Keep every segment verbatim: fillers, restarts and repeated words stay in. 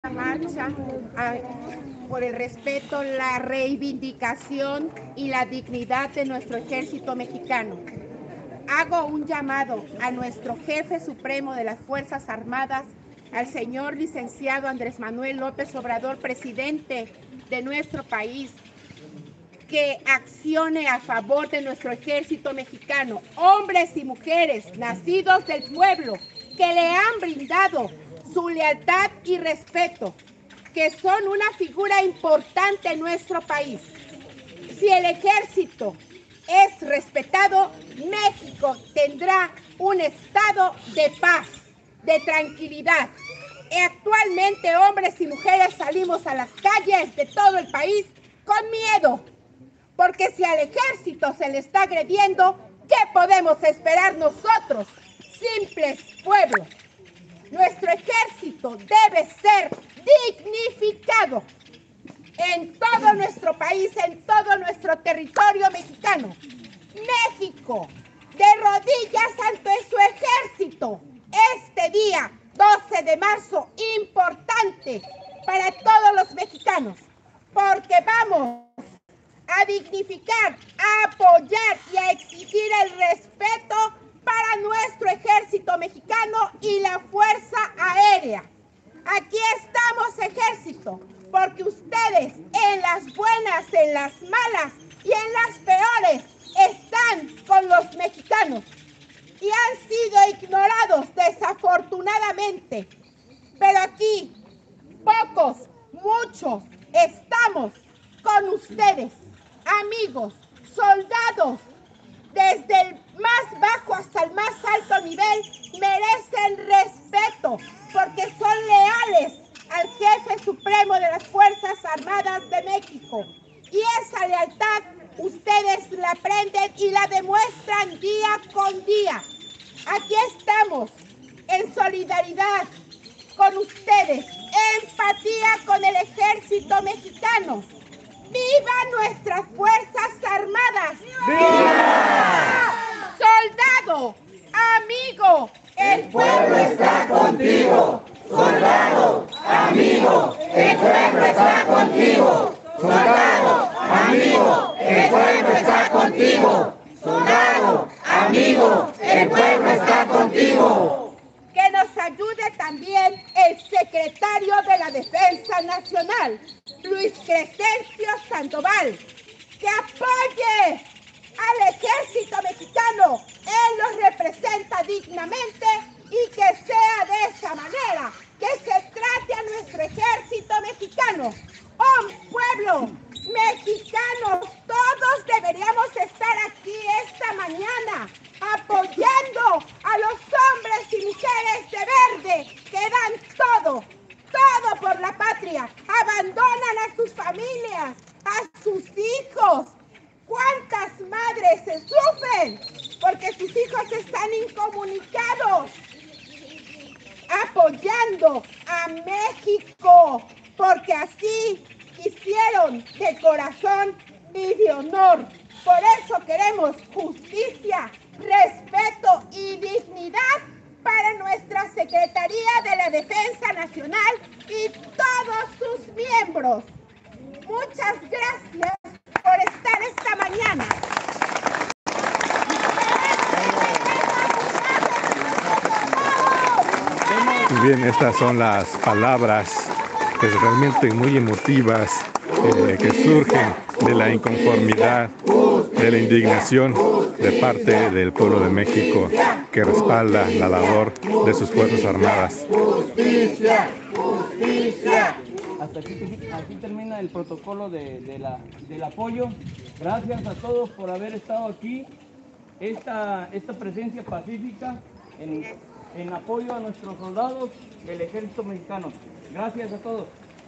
marcha a, por el respeto, la reivindicación y la dignidad de nuestro ejército mexicano. Hago un llamado a nuestro jefe supremo de las Fuerzas Armadas, al señor licenciado Andrés Manuel López Obrador, presidente de nuestro país, que accione a favor de nuestro ejército mexicano, hombres y mujeres nacidos del pueblo, que le han brindado su lealtad y respeto, que son una figura importante en nuestro país. Si el ejército es respetado, México tendrá un estado de paz, de tranquilidad. Actualmente, hombres y mujeres salimos a las calles de todo el país con miedo, porque si al ejército se le está agrediendo, ¿qué podemos esperar nosotros, simples pueblos? Nuestro ejército debe ser dignificado en todo nuestro país, en todo nuestro territorio mexicano. México, de rodillas ante su ejército, este día doce de marzo, importante para todos los mexicanos, porque vamos a dignificar, a apoyar y a exigir el respeto para nuestro ejército mexicano y la Fuerza Aérea. Aquí estamos, ejército, porque ustedes en las buenas, en las malas y en las peores están con los mexicanos y han sido ignorados desafortunadamente. Pero aquí, pocos, muchos, estamos con ustedes, amigos, soldados, desde el más bajo hasta el más alto nivel, merecen respeto porque son leales al jefe supremo de las Fuerzas Armadas de México. Y esa lealtad ustedes la aprenden y la demuestran día con día. Aquí estamos en solidaridad con ustedes, empatía con el ejército mexicano. ¡Viva nuestras Fuerzas Armadas! ¡Viva! ¡Soldado! ¡Amigo! ¡El pueblo está contigo! ¡Soldado! ¡Amigo! ¡El pueblo está contigo! ¡Soldado! ¡Amigo! ¡El pueblo está contigo! ¡Soldado! ¡Amigo! ¡El pueblo está contigo! Que nos ayude también el secretario de la Defensa Nacional, Luis Crescencio Sandoval, que apoye al ejército mexicano. Él los representa dignamente y que sea de esa manera que se trate a nuestro ejército mexicano. ¡Oh, pueblo mexicano! Todos deberíamos estar aquí esta mañana apoyando a los hombres y mujeres de verde que dan todo, todo por la patria. Abandonan a sus familias, a sus hijos. ¿Cuántas madres se sufren porque sus hijos están incomunicados? Apoyando a México, porque así quisieron de corazón y de honor. Por eso queremos justicia, respeto y dignidad para nuestra Secretaría de la Defensa Nacional y todos sus miembros. Muchas gracias por estar esta mañana. Muy bien, estas son las palabras pues, realmente muy emotivas eh, que surgen de la inconformidad, de la indignación de parte del pueblo de México que respalda la labor de sus Fuerzas Armadas. ¡Justicia! ¡Justicia! Hasta aquí, aquí termina el protocolo de, de la, del apoyo. Gracias a todos por haber estado aquí. Esta, esta presencia pacífica en, en apoyo a nuestros soldados del ejército mexicano. Gracias a todos.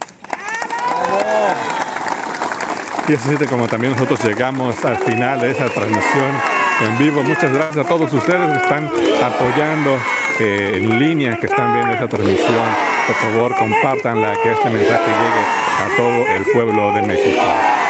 Y así es como también nosotros llegamos al final de esa transmisión en vivo. Muchas gracias a todos ustedes que están apoyando eh, en línea, que están viendo esta transmisión. Por favor, compártanla, que este mensaje llegue a todo el pueblo de México.